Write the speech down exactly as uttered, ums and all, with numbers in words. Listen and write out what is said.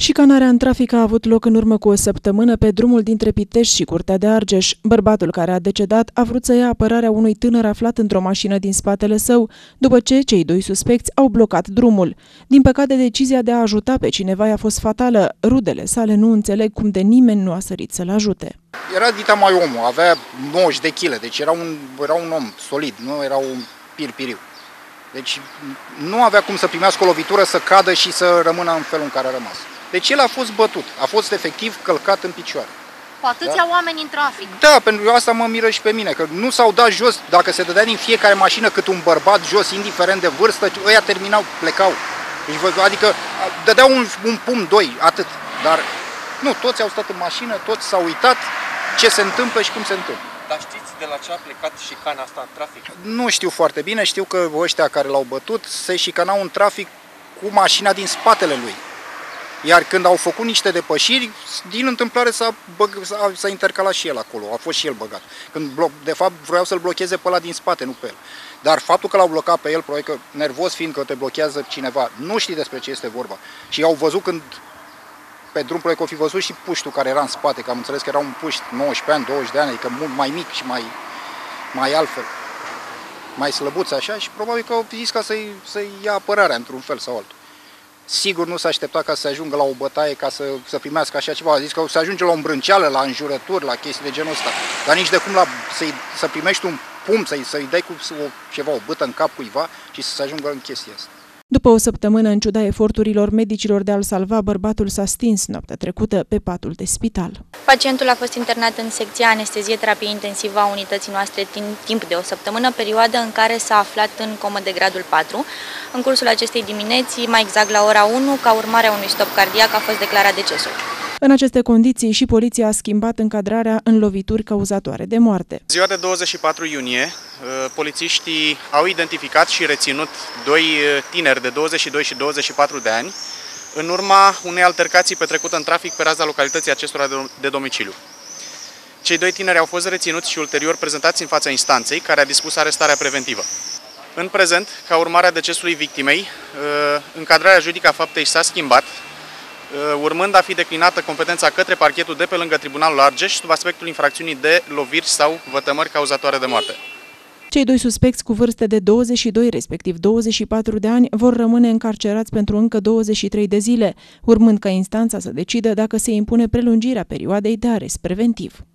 Șicanarea în trafic a avut loc în urmă cu o săptămână pe drumul dintre Pitești și Curtea de Argeș. Bărbatul care a decedat a vrut să ia apărarea unui tânăr aflat într-o mașină din spatele său, după ce cei doi suspecți au blocat drumul. Din păcate, decizia de a ajuta pe cineva i-a fost fatală. Rudele sale nu înțeleg cum de nimeni nu a sărit să-l ajute. Era dita mai omul, avea nouăzeci de kilograme, deci era un, era un om solid, nu era un pirpiriu. Deci nu avea cum să primească o lovitură, să cadă și să rămână în felul în care a rămas. Deci el a fost bătut, a fost efectiv călcat în picioare. Cu atâția da? oameni în trafic. Da, pentru asta mă miră și pe mine, că nu s-au dat jos, dacă se dădea din fiecare mașină cât un bărbat jos, indiferent de vârstă, ăia terminau, plecau. Deci, adică dădeau un, un pumn, doi, atât. Dar nu, toți au stat în mașină, toți s-au uitat ce se întâmplă și cum se întâmplă. Dar știți de la ce a plecat șicana asta în trafic? Nu știu foarte bine, știu că ăștia care l-au bătut se șicanau în trafic cu mașina din spatele lui. Iar când au făcut niște depășiri, din întâmplare s-a intercalat și el acolo, a fost și el băgat. Când, de fapt, vreau să-l blocheze pe ăla din spate, nu pe el. Dar faptul că l-au blocat pe el, probabil că nervos fiind că te blochează cineva, nu știi despre ce este vorba. Și au văzut când, pe drum, probabil că au fi văzut și puștul care era în spate, că am înțeles că era un puști, nouăsprezece ani, douăzeci de ani, adică mult mai mic și mai, mai altfel, mai slăbuț așa, și probabil că au zis ca să-i să ia apărarea într-un fel sau altul. Sigur nu s-a așteptat ca să ajungă la o bătaie, ca să, să primească așa ceva. A zis că o să ajunge la o îmbrânceală, la înjurături, la chestii de genul ăsta. Dar nici de cum la, să, să primești un pumn, să-i să dai cu o, ceva, o bâtă în cap cuiva și să se ajungă în chestia asta. După o săptămână, în ciuda eforturilor medicilor de a-l salva, bărbatul s-a stins noaptea trecută pe patul de spital. Pacientul a fost internat în secția anestezie-terapie intensivă a unității noastre timp de o săptămână, perioadă în care s-a aflat în comă de gradul patru. În cursul acestei dimineți, mai exact la ora unu, ca urmare a unui stop cardiac, a fost declarat decesul. În aceste condiții, și poliția a schimbat încadrarea în lovituri cauzatoare de moarte. Ziua de douăzeci și patru iunie, polițiștii au identificat și reținut doi tineri de douăzeci și doi și douăzeci și patru de ani, în urma unei altercații petrecute în trafic pe raza localității acestora de domiciliu. Cei doi tineri au fost reținuți și ulterior prezentați în fața instanței, care a dispus arestarea preventivă. În prezent, ca urmare a decesului victimei, încadrarea juridică a faptei s-a schimbat, urmând a fi declinată competența către parchetul de pe lângă Tribunalul Argeș sub aspectul infracțiunii de loviri sau vătămări cauzatoare de moarte. Cei doi suspecți cu vârste de douăzeci și doi, respectiv douăzeci și patru de ani, vor rămâne încarcerați pentru încă douăzeci și trei de zile, urmând ca instanța să decidă dacă se impune prelungirea perioadei de arest preventiv.